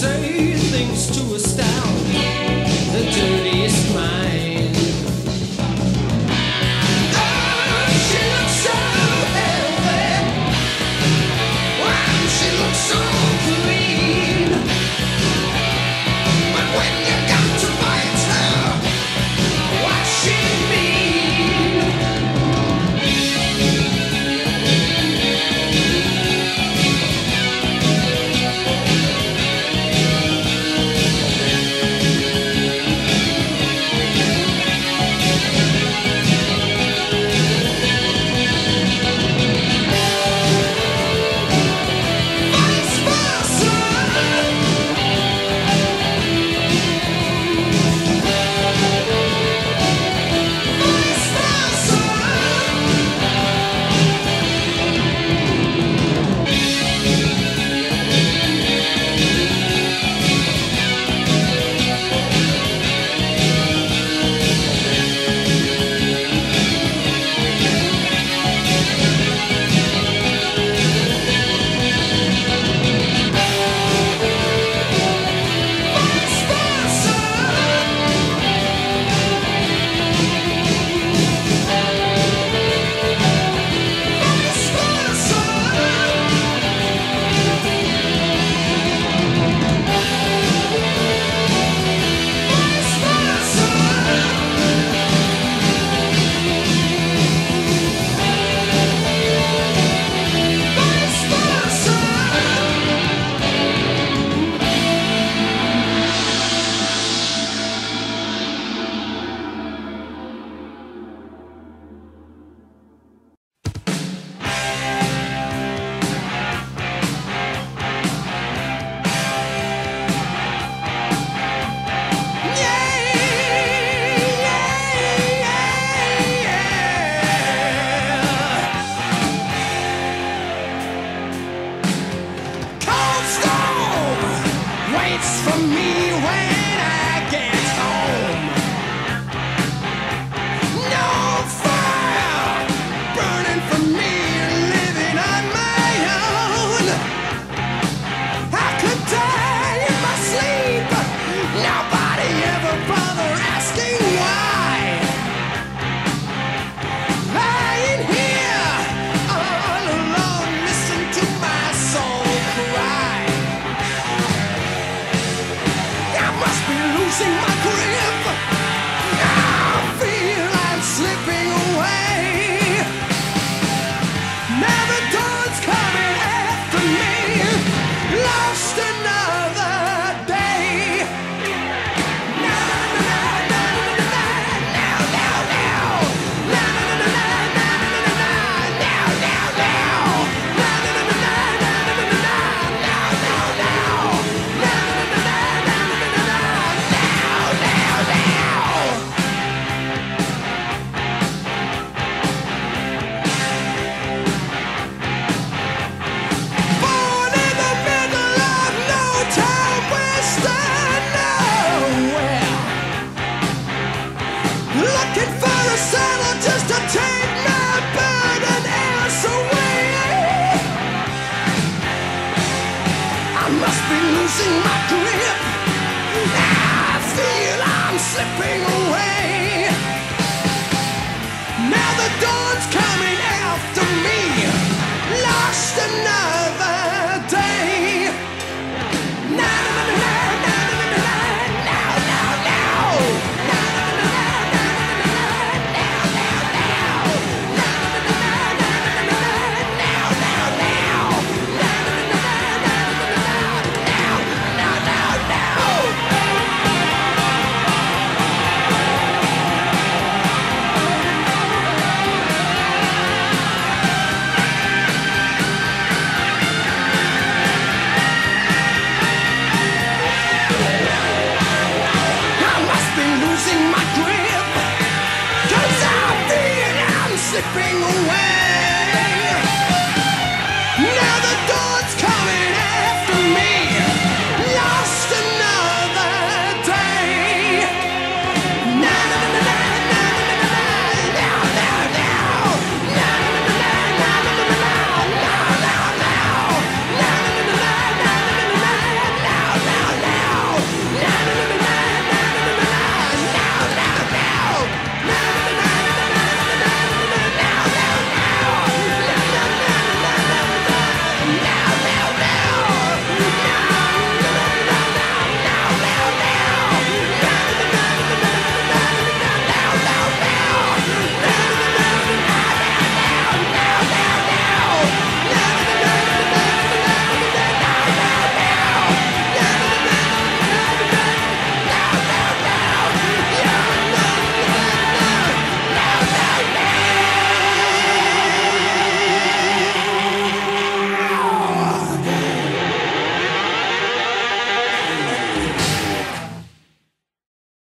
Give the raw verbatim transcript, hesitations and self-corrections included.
say things to astound the dirtiest mind. Oh, she looks so healthy. Wow, she looks so clean. But when you got to fight her, what she mean? Vice versa. Vice versa. Vice versa. Vice Cold storm waits for me when I get home. No fire burning for me, living on my own. I could die in my sleep. Nobody ever bother asking why. Lying here all alone, listen to my soul cry. I must be losing my grip. I feel I'm slipping away. Now the dawn's coming after me. Lost another day. Now, now, now, now, now, now. Now, now, now, now, now, now, now. Now, now, now, now, now, now, now, now, now. Now, now, now, now, now, now, now, now. Born in the middle of no time, western nowhere. Looking for a saddle just to take my burden else away. I must be losing my grip. I feel I'm slipping away.